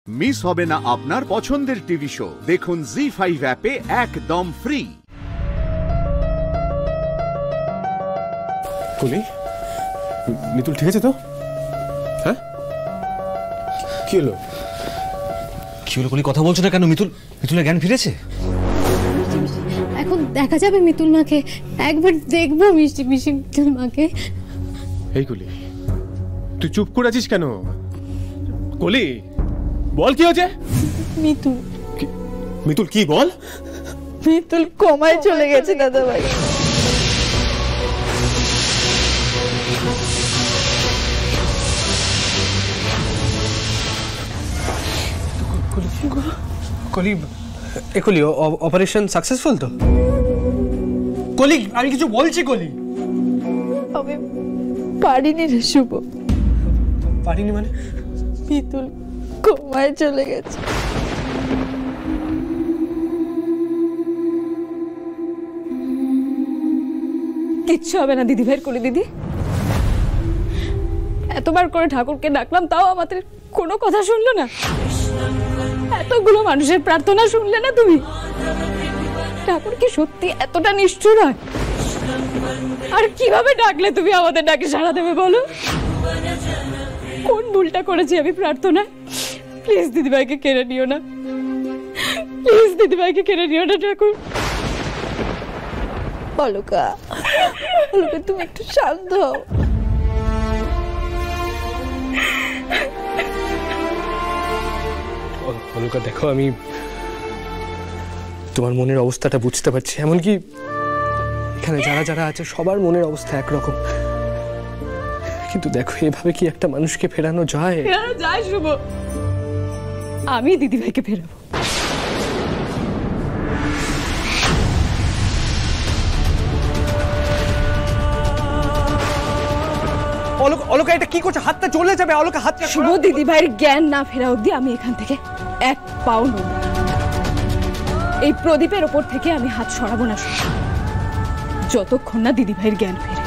Miss হবে না আপনার পছন্দের টিভি শো। দেখুন জি5 অ্যাপে একদম ফ্রি। কুলি, মিতুল ঠিক আছে তো? হ্যাঁ, কি হলো? কি হলো কুলি, কথা বলছো না কেন? মিতুলের জ্ঞান ফিরেছে? এখন দেখা যাবে মিতুল মাকে, একবার দেখবো মিষ্টি মিষ্টি মিতুল মাকে। এই কুলি, তুই চুপ করে আছিস কেন? কুলি বল, কি হয়েছে? মিতুল কি বল? মিতুল কোমায় চলে গেছে দাদা ভাই। কলি অপারেশন সাকসেসফুল তো? কলি আমি কিছু বলছি। কলি আমি পারিনি রে শুভ। পারিনি মানে? মিতুল কোমায় চলে গেছে। কিচ্ছু হবে না দিদি ভাইয়ের। কোলে দিদি, এতবার করে ঠাকুরকে ডাকলাম, তাও আমাদের কোনো কথা শুনলো না। এতগুলো মানুষের প্রার্থনা শুনলে না তুমি? ঠাকুর কি সত্যি এতটা নিষ্ঠুর হয়? আর কিভাবে ডাকলে তুমি আমাদের ডাকে সাড়া দেবে বলো? কোন ভুলটা করেছি আমি প্রার্থনা? প্লিজ দিদিভাইকে কেড়ে নিও না, প্লিজ দিদিভাইকে কেড়ে নিও না ঠাকুর। অলকা, তুমি একটু শান্ত হও। অলকা দেখো, আমি তোমার মনের অবস্থাটা বুঝতে পারছি। এমনকি এখানে যারা যারা আছে সবার মনের অবস্থা একরকম। কিন্তু দেখো, এভাবে কি একটা মানুষকে ফেরানো যায়? ফেরানো যায় শুভ। আমি দিদিভাইকে ফেরাবো। অলকা এটা কি করছো? হাতটা চলে যাবে। অলকা হাতটা শুভ, দিদিভাইয়ের জ্ঞান না ফেরা অবধি আমি এখান থেকে এক পাও নড়ব না। এই প্রদীপের ওপর থেকে আমি হাত সরাবো না যতক্ষণ না দিদিভাইয়ের জ্ঞান ফেরে।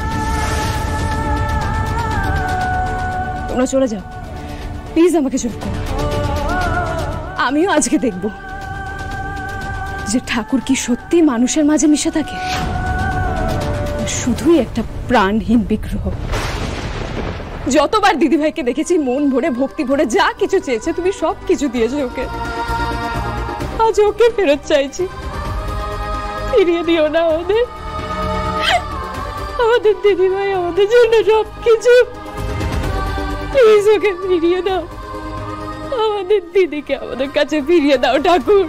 তোমরা চলে যাও প্লিজ, আমাকে চুপ করো। আমিও আজকে দেখব যে ঠাকুর কি সত্যি মানুষের মাঝে মিশে থাকে, শুধুই একটা প্রাণহীন বিগ্রহ। যতবার দিদিভাইকে দেখেছি মন ভরে ভক্তি ভরে যা কিছু চেয়েছে তুমি সব কিছু দিয়েছো ওকে। আজ ওকে ফেরত চাইছি। ফিরিয়ে দিও না আমাদের দিদিভাই আমাদের জন্য সব কিছু। প্লিজ ওকে ফিরিয়ে দাও, আমাদের দিদিকে আমাদের কাছে ফিরিয়ে দাও ঠাকুর।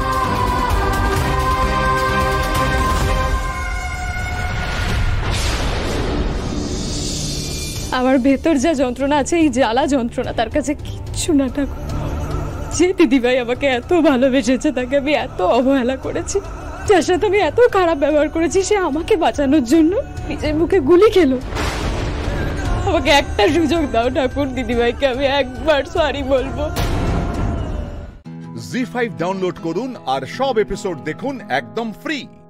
আমার ভেতর যা যন্ত্রণা আছে, এই জ্বালা যন্ত্রণা তার কাছে কিচ্ছু না ঠাকুর। যে দিদিভাই আমাকে এত ভালোবেসেছে, তাকে আমি এত অবহেলা করেছি, যার সাথে আমি এত খারাপ ব্যবহার করেছি, সে আমাকে বাঁচানোর জন্য নিজের মুখে গুলি খেলো। আমাকে একটা সুযোগ দাও ঠাকুর, দিদিভাইকে আমি একবার সরি বলবো। জি5 ডাউনলোড করুন আর সব এপিসোড দেখুন একদম ফ্রি।